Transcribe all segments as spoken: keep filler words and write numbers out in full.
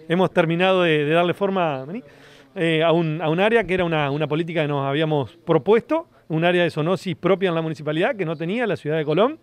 hemos terminado de, de darle forma eh, a, un, a un área que era una, una política que nos habíamos propuesto, un área de zoonosis propia en la municipalidad que no tenía la ciudad de Colón.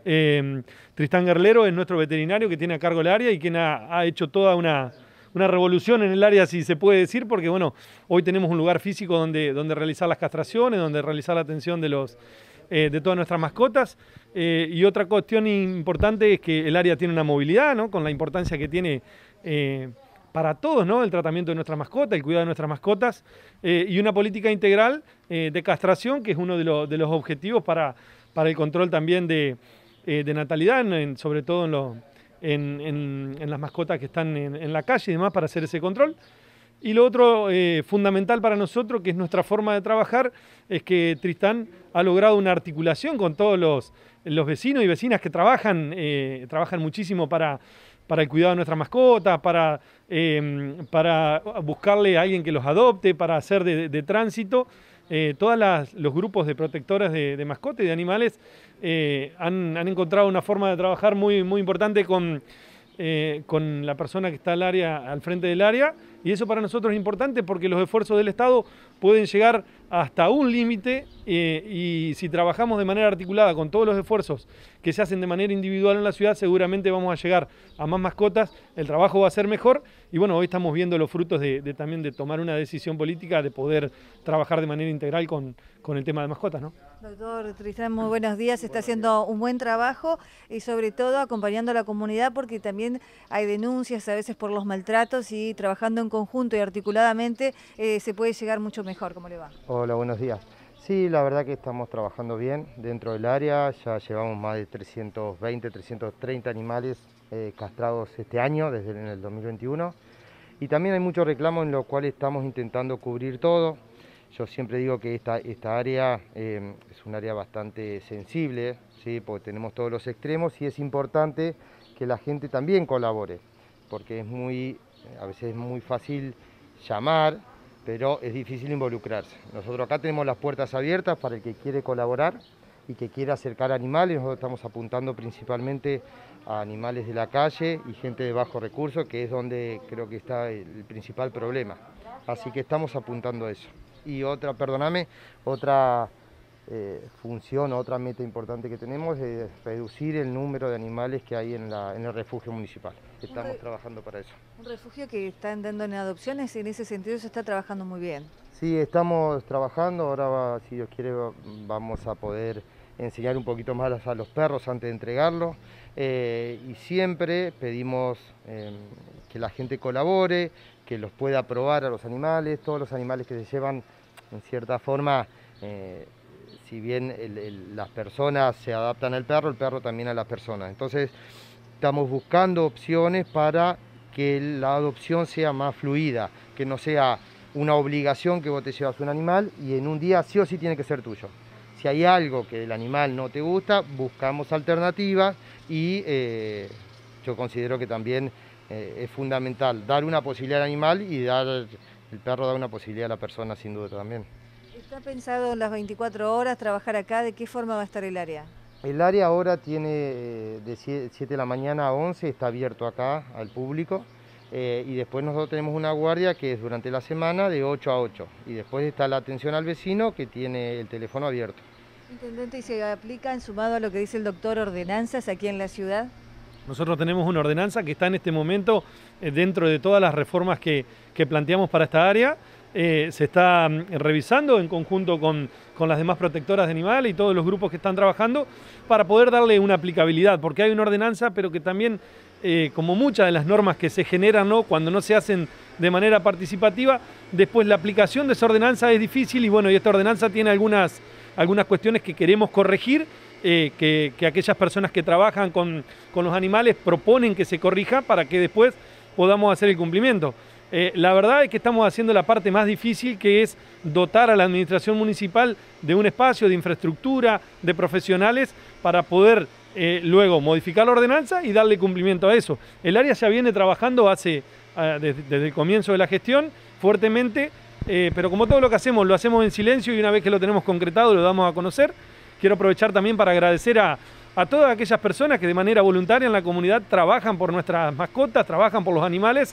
Eh, Tristán Gerlero es nuestro veterinario que tiene a cargo el área y quien ha, ha hecho toda una, una revolución en el área, si se puede decir, porque bueno, hoy tenemos un lugar físico donde, donde realizar las castraciones, donde realizar la atención de, los, eh, de todas nuestras mascotas. Eh, y otra cuestión importante es que el área tiene una movilidad, ¿no? Con la importancia que tiene eh, para todos, ¿no? El tratamiento de nuestras mascotas, el cuidado de nuestras mascotas, eh, y una política integral eh, de castración, que es uno de, lo, de los objetivos para, para el control también de, eh, de natalidad, en, sobre todo en, lo, en, en, en las mascotas que están en, en la calle y demás, para hacer ese control. Y lo otro eh, fundamental para nosotros, que es nuestra forma de trabajar, es que Tristán ha logrado una articulación con todos los, los vecinos y vecinas que trabajan, eh, trabajan muchísimo para, para el cuidado de nuestras mascotas, para, eh, para buscarle a alguien que los adopte, para hacer de, de tránsito. Eh, todos los grupos de protectoras de, de mascotas y de animales eh, han, han encontrado una forma de trabajar muy, muy importante con... Eh, con la persona que está al, área, al frente del área, y eso para nosotros es importante porque los esfuerzos del Estado pueden llegar hasta un límite eh, y si trabajamos de manera articulada con todos los esfuerzos que se hacen de manera individual en la ciudad, seguramente vamos a llegar a más mascotas, el trabajo va a ser mejor y bueno, hoy estamos viendo los frutos de, de también de tomar una decisión política de poder trabajar de manera integral con, con el tema de mascotas, ¿no? Doctor Tristán, muy buenos días, está haciendo un buen trabajo y sobre todo acompañando a la comunidad porque también hay denuncias a veces por los maltratos y trabajando en conjunto y articuladamente eh, se puede llegar mucho mejor. ¿Cómo le va? Hola, buenos días. Sí, la verdad que estamos trabajando bien dentro del área, ya llevamos más de trescientos veinte, trescientos treinta animales eh, castrados este año, desde en el dos mil veintiuno, y también hay muchos reclamos en los cuales estamos intentando cubrir todo. Yo siempre digo que esta, esta área eh, es un área bastante sensible, ¿sí? Porque tenemos todos los extremos y es importante que la gente también colabore, porque es muy, a veces es muy fácil llamar, pero es difícil involucrarse. Nosotros acá tenemos las puertas abiertas para el que quiere colaborar y que quiera acercar animales. Nosotros estamos apuntando principalmente a animales de la calle y gente de bajo recurso, que es donde creo que está el principal problema. Así que estamos apuntando a eso. Y otra, perdóname, otra eh, función, otra meta importante que tenemos es reducir el número de animales que hay en, la, en el refugio municipal. Estamos trabajando para eso. Un refugio que están dando en adopciones, en ese sentido se está trabajando muy bien. Sí, estamos trabajando, ahora va, si Dios quiere vamos a poder enseñar un poquito más a los perros antes de entregarlos eh, y siempre pedimos eh, que la gente colabore, que los pueda probar a los animales, todos los animales que se llevan en cierta forma, eh, si bien el, el, las personas se adaptan al perro, el perro también a las personas. Entonces estamos buscando opciones para que la adopción sea más fluida, que no sea una obligación que vos te llevas un animal y en un día sí o sí tiene que ser tuyo. Si hay algo que el animal no te gusta, buscamos alternativas y eh, yo considero que también eh, es fundamental dar una posibilidad al animal y dar, el perro da una posibilidad a la persona sin duda también. ¿Está pensado en las veinticuatro horas trabajar acá? ¿De qué forma va a estar el área? El área ahora tiene eh, de siete de la mañana a once, está abierto acá al público. Eh, y después nosotros tenemos una guardia que es durante la semana de ocho a ocho. Y después está la atención al vecino que tiene el teléfono abierto. Intendente, ¿y se aplican, sumado a lo que dice el doctor, ordenanzas aquí en la ciudad? Nosotros tenemos una ordenanza que está en este momento eh, dentro de todas las reformas que, que planteamos para esta área. Eh, se está mm, revisando en conjunto con, con las demás protectoras de animales y todos los grupos que están trabajando para poder darle una aplicabilidad, porque hay una ordenanza, pero que también, eh, como muchas de las normas que se generan, ¿no?, cuando no se hacen de manera participativa, después la aplicación de esa ordenanza es difícil y bueno, y esta ordenanza tiene algunas, algunas cuestiones que queremos corregir, eh, que, que aquellas personas que trabajan con, con los animales proponen que se corrija para que después podamos hacer el cumplimiento. Eh, la verdad es que estamos haciendo la parte más difícil, que es dotar a la administración municipal de un espacio, de infraestructura, de profesionales para poder eh, luego modificar la ordenanza y darle cumplimiento a eso. El área ya viene trabajando hace, uh, desde, desde el comienzo de la gestión fuertemente, eh, pero como todo lo que hacemos lo hacemos en silencio y una vez que lo tenemos concretado lo damos a conocer. Quiero aprovechar también para agradecer a, a todas aquellas personas que de manera voluntaria en la comunidad trabajan por nuestras mascotas, trabajan por los animales.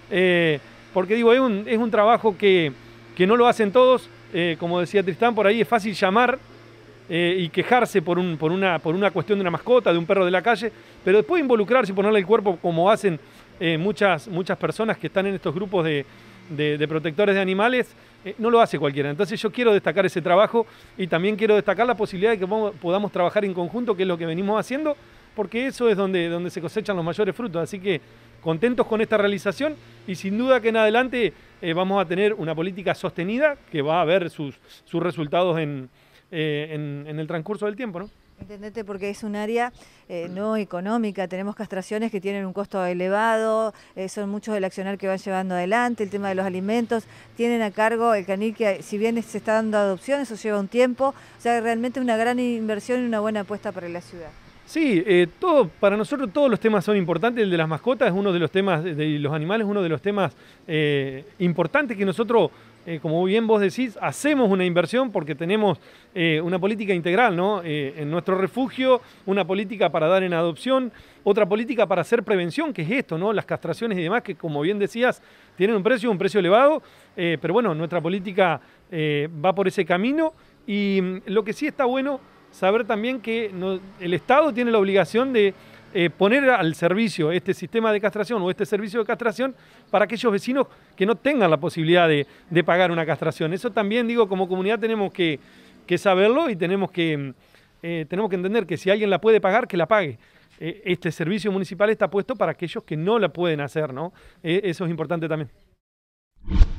eh, porque digo, es un, es un trabajo que, que no lo hacen todos, eh, como decía Tristán, por ahí es fácil llamar eh, y quejarse por, un, por, una, por una cuestión de una mascota, de un perro de la calle, pero después involucrarse y ponerle el cuerpo como hacen eh, muchas, muchas personas que están en estos grupos de, de, de protectores de animales, eh, no lo hace cualquiera. Entonces yo quiero destacar ese trabajo y también quiero destacar la posibilidad de que podamos trabajar en conjunto, que es lo que venimos haciendo, porque eso es donde, donde se cosechan los mayores frutos. Así que contentos con esta realización y sin duda que en adelante eh, vamos a tener una política sostenida que va a ver sus, sus resultados en, eh, en, en el transcurso del tiempo, ¿no? Intendente, porque es un área eh, no económica, tenemos castraciones que tienen un costo elevado, eh, son muchos del accionar que van llevando adelante, el tema de los alimentos, tienen a cargo el canil que si bien se está dando adopción, eso lleva un tiempo, o sea, realmente una gran inversión y una buena apuesta para la ciudad. Sí, eh, todo, para nosotros todos los temas son importantes, el de las mascotas es uno de los temas, de, de los animales es uno de los temas eh, importantes que nosotros, eh, como bien vos decís, hacemos una inversión porque tenemos eh, una política integral, ¿no? Eh, en nuestro refugio, una política para dar en adopción, otra política para hacer prevención, que es esto, ¿no? Las castraciones y demás, que como bien decías, tienen un precio, un precio elevado, eh, pero bueno, nuestra política eh, va por ese camino y mm, lo que sí está bueno saber también que no, el Estado tiene la obligación de eh, poner al servicio este sistema de castración o este servicio de castración para aquellos vecinos que no tengan la posibilidad de, de pagar una castración. Eso también, digo, como comunidad tenemos que, que saberlo y tenemos que, eh, tenemos que entender que si alguien la puede pagar, que la pague. Eh, este servicio municipal está puesto para aquellos que no la pueden hacer, ¿no? Eh, eso es importante también.